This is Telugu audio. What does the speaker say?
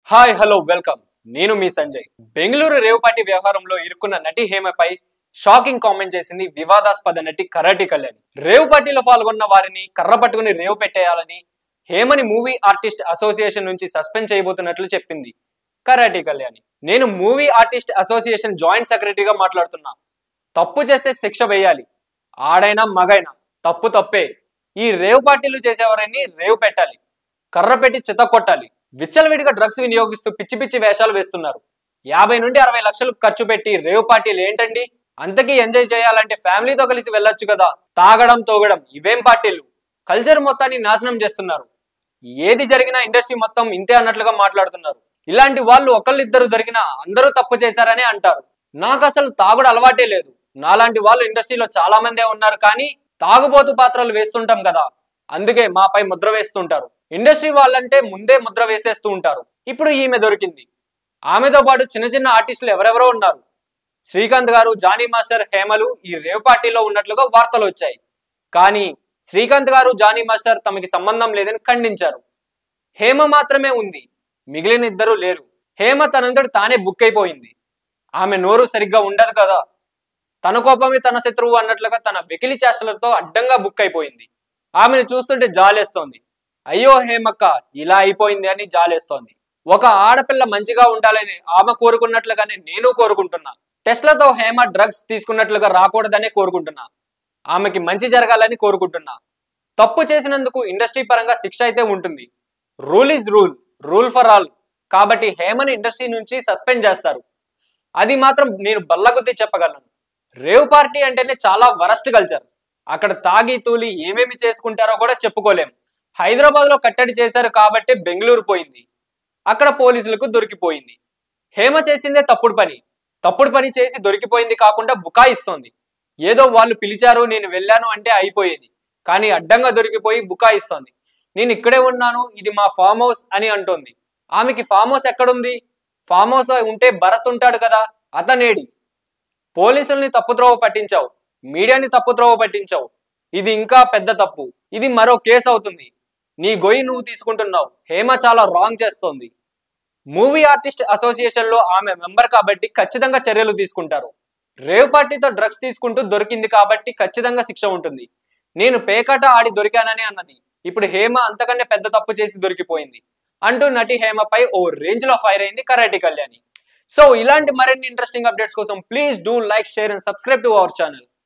హాయ్ హలో వెల్కమ్ నేను మీ సంజయ్. బెంగళూరు రేవ్ పార్టీ వ్యవహారంలో ఇరుక్కున్న నటి హేమపై షాకింగ్ కామెంట్ చేసింది వివాదాస్పద నటి కరాటి కళ్యాణి. రేవ్ పార్టీలో పాల్గొన్న వారిని కర్ర పట్టుకుని రేవ్ పెట్టేయాలని హేమని మూవీ ఆర్టిస్ట్ అసోసియేషన్ నుంచి సస్పెండ్ చేయబోతున్నట్లు చెప్పింది కరాటి కళ్యాణి. నేను మూవీ ఆర్టిస్ట్ అసోసియేషన్ జాయింట్ సెక్రటరీగా మాట్లాడుతున్నా. తప్పు చేస్తే శిక్ష వేయాలి. ఆడైనా మగైనా తప్పు తప్పే. ఈ రేవ్ పార్టీలు చేసేవారిని రేవ్ పెట్టాలి, కర్ర పెట్టి చిత కొట్టాలి. విచ్చలవిడిగా డ్రగ్స్ వినియోగిస్తూ పిచ్చి పిచ్చి వేషాలు వేస్తున్నారు. 50 నుండి 60 లక్షలు ఖర్చు పెట్టి రేవ్ పార్టీలు ఏంటండి? అంతకీ ఎంజాయ్ చేయాలంటే ఫ్యామిలీతో కలిసి వెళ్ళొచ్చు కదా. తాగడం తోగడం ఇవేం పార్టీలు? కల్చర్ మొత్తాన్ని నాశనం చేస్తున్నారు. ఏది జరిగినా ఇండస్ట్రీ మొత్తం ఇంతే అన్నట్లుగా మాట్లాడుతున్నారు. ఇలాంటి వాళ్ళు ఒకళ్ళిద్దరు దొరికినా అందరూ తప్పు చేశారనే అంటారు. నాకు అసలు తాగుడు అలవాటే లేదు. నాలాంటి వాళ్ళు ఇండస్ట్రీలో చాలా మందే ఉన్నారు, కానీ తాగుబోతు పాత్రలు వేస్తుంటాం కదా, అందుకే మాపై ముద్ర వేస్తుంటారు. ఇండస్ట్రీ వాళ్ళంటే ముందే ముద్ర వేసేస్తూ ఉంటారు. ఇప్పుడు ఈమె దొరికింది. ఆమెతో పాటు చిన్న చిన్న ఆర్టిస్టులు ఎవరెవరో ఉన్నారు. శ్రీకాంత్ గారు, జానీ మాస్టర్, హేమలు ఈ రేవ్ పార్టీలో ఉన్నట్లుగా వార్తలు వచ్చాయి. కానీ శ్రీకాంత్ గారు, జానీ మాస్టర్ తమకి సంబంధం లేదని ఖండించారు. హేమ మాత్రమే ఉంది, మిగిలిన ఇద్దరు లేరు. హేమ తనంతటి తానే బుక్ అయిపోయింది. ఆమె నోరు సరిగ్గా ఉండదు కదా. తన కోపమే తన శత్రువు అన్నట్లుగా తన వెకిలి చేష్టలతో అడ్డంగా బుక్ అయిపోయింది. ఆమెను చూస్తుంటే జాలేస్తోంది. అయ్యో హేమక్క ఇలా అయిపోయింది అని జాలేస్తోంది. ఒక ఆడపిల్ల మంచిగా ఉండాలని ఆమె కోరుకున్నట్లుగానే నేను కోరుకుంటున్నా. టెస్ట్లతో హేమ డ్రగ్స్ తీసుకున్నట్లుగా రాకూడదనే కోరుకుంటున్నా. ఆమెకి మంచి జరగాలని కోరుకుంటున్నా. తప్పు చేసినందుకు ఇండస్ట్రీ పరంగా శిక్ష అయితే ఉంటుంది. Rule is rule, rule for all. కాబట్టి హేమని ఇండస్ట్రీ నుంచి సస్పెండ్ చేస్తారు. అది మాత్రం నేను బల్లగుద్ది చెప్పగలను. రేవ్ పార్టీ అంటేనే చాలా వరస్ట్ కల్చర్. అక్కడ తాగి తూలి ఏమేమి చేసుకుంటారో కూడా చెప్పుకోలేం. హైదరాబాద్ లో కట్టడి చేశారు కాబట్టి బెంగళూరు పోయింది. అక్కడ పోలీసులకు దొరికిపోయింది. హేమ చేసిందే తప్పుడు పని. తప్పుడు పని చేసి దొరికిపోయింది కాకుండా బుకాయిస్తోంది. ఏదో వాళ్ళు పిలిచారు, నేను వెళ్ళాను అంటే అయిపోయేది. కానీ అడ్డంగా దొరికిపోయి బుకాయిస్తోంది. నేను ఇక్కడే ఉన్నాను, ఇది మా ఫామ్ హౌస్ అని అంటోంది. ఆమెకి ఫామ్ హౌస్ ఎక్కడుంది? ఫామ్ హౌస్ ఉంటే భరత్ ఉంటాడు కదా, అతనేడి? పోలీసుల్ని తప్పుద్రోవ పట్టించావు, మీడియాని తప్పుద్రోవ పట్టించావు. ఇది ఇంకా పెద్ద తప్పు. ఇది మరో కేసు అవుతుంది. నీ గొయ్యి నువ్వు తీసుకుంటున్నావు. హేమ చాలా రాంగ్ చేస్తోంది. మూవీ ఆర్టిస్ట్ అసోసియేషన్ లో ఆమె మెంబర్ కాబట్టి ఖచ్చితంగా చర్యలు తీసుకుంటారు. రేవ్ పార్టీతో డ్రగ్స్ తీసుకుంటూ దొరికింది కాబట్టి ఖచ్చితంగా శిక్ష ఉంటుంది. నేను పేకాట ఆడి దొరికానని అన్నది. ఇప్పుడు హేమ అంతకన్నా పెద్ద తప్పు చేసి దొరికిపోయింది అంటూ నటి హేమపై ఓ రేంజ్ లో ఫైర్ అయింది కరాటి కళ్యాణి. సో ఇలాంటి మరిన్ని ఇంట్రెస్టింగ్ అప్డేట్స్ కోసం please do like, share and subscribe to our channel.